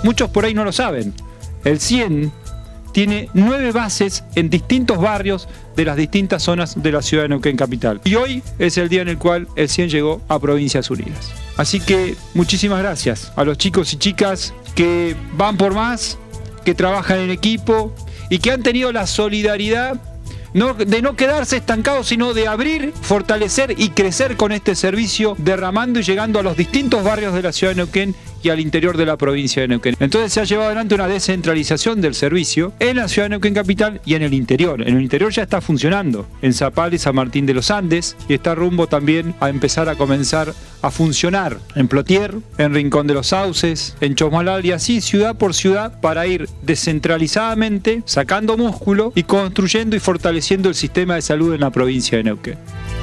muchos por ahí no lo saben. El CIEN tiene 9 bases en distintos barrios de las distintas zonas de la ciudad de Neuquén Capital. Y hoy es el día en el cual el CIEN llegó a Provincias Unidas. Así que muchísimas gracias a los chicos y chicas que van por más, que trabajan en equipo y que han tenido la solidaridad de no quedarse estancados, sino de abrir, fortalecer y crecer con este servicio, derramando y llegando a los distintos barrios de la ciudad de Neuquén y al interior de la provincia de Neuquén. Entonces se ha llevado adelante una descentralización del servicio en la ciudad de Neuquén Capital y en el interior. En el interior ya está funcionando, en Zapal y San Martín de los Andes, y está rumbo también a empezar a comenzar a funcionar en Plotier, en Rincón de los Sauces, en Chosmalal, y así ciudad por ciudad, para ir descentralizadamente sacando músculo y construyendo y fortaleciendo el sistema de salud en la provincia de Neuquén.